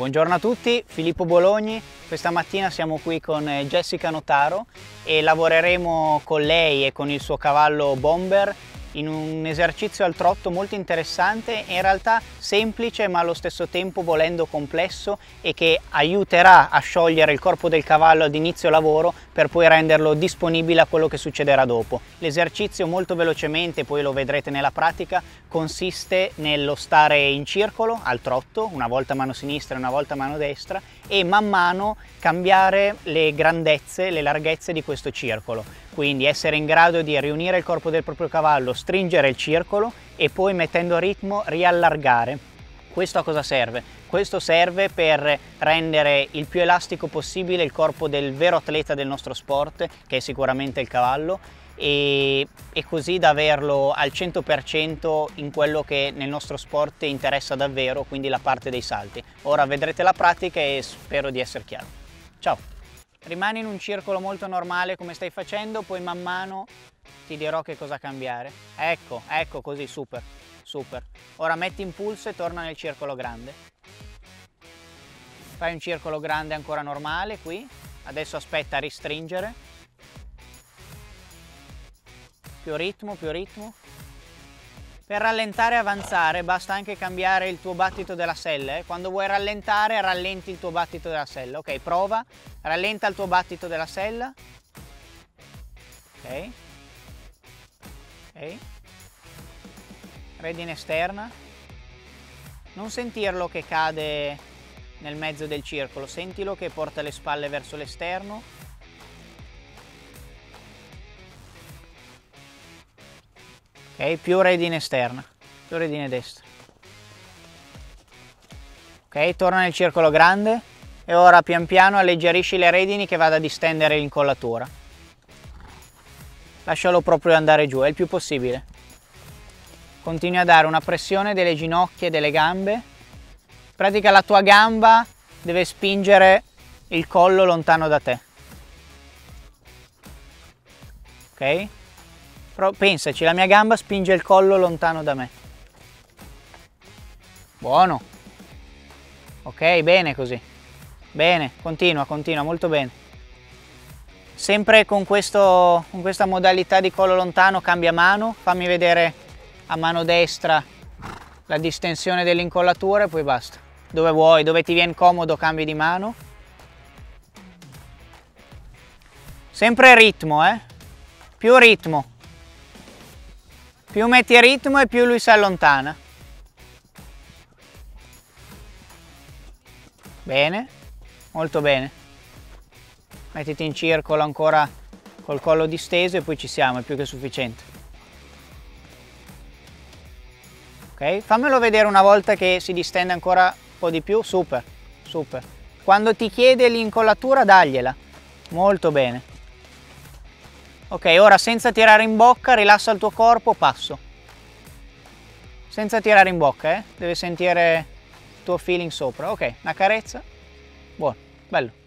Buongiorno a tutti, Filippo Bologni. Questa mattina siamo qui con Jessica Notaro e lavoreremo con lei e con il suo cavallo Bomber in un esercizio al trotto molto interessante, in realtà semplice ma allo stesso tempo volendo complesso, e che aiuterà a sciogliere il corpo del cavallo ad inizio lavoro per poi renderlo disponibile a quello che succederà dopo. L'esercizio, molto velocemente, poi lo vedrete nella pratica, consiste nello stare in circolo al trotto, una volta mano sinistra e una volta mano destra, e man mano cambiare le grandezze, le larghezze di questo circolo. Quindi essere in grado di riunire il corpo del proprio cavallo, stringere il circolo e poi, mettendo ritmo, riallargare. Questo a cosa serve? Questo serve per rendere il più elastico possibile il corpo del vero atleta del nostro sport, che è sicuramente il cavallo, e così da averlo al 100% in quello che nel nostro sport interessa davvero, quindi la parte dei salti. Ora vedrete la pratica e spero di essere chiaro. Ciao! Rimani in un circolo molto normale come stai facendo, poi man mano ti dirò che cosa cambiare. Ecco, così, super, super. Ora metti in pulso e torna nel circolo grande. Fai un circolo grande ancora normale qui. Adesso aspetta a ristringere. Più ritmo, più ritmo. Per rallentare e avanzare basta anche cambiare il tuo battito della sella. Quando vuoi rallentare, rallenti il tuo battito della sella. Ok, prova, rallenta il tuo battito della sella. Ok. Ok. Redine esterna. Non sentirlo che cade nel mezzo del circolo, sentilo che porta le spalle verso l'esterno. Ok, più redine esterna, più redine destra. Ok, torna nel circolo grande e ora pian piano alleggerisci le redini che vada a distendere l'incollatura. Lascialo proprio andare giù, è il più possibile. Continui a dare una pressione delle ginocchia e delle gambe. In pratica la tua gamba deve spingere il collo lontano da te. Ok? Però pensaci, la mia gamba spinge il collo lontano da me. Buono. Ok, bene così. Bene, continua, molto bene. Sempre con questa modalità di collo lontano, cambia mano. Fammi vedere a mano destra la distensione dell'incollatura e poi basta. Dove vuoi, dove ti viene comodo, cambi di mano. Sempre ritmo, Più ritmo. Più metti ritmo e più lui si allontana. Bene, molto bene. Mettiti in circolo ancora col collo disteso e poi ci siamo, è più che sufficiente. Ok, fammelo vedere una volta che si distende ancora un po' di più. Super, super. Quando ti chiede l'incollatura, dagliela. Molto bene. Ok, ora senza tirare in bocca, rilassa il tuo corpo, passo. Senza tirare in bocca, deve sentire il tuo feeling sopra. Ok, una carezza. Buono, bello.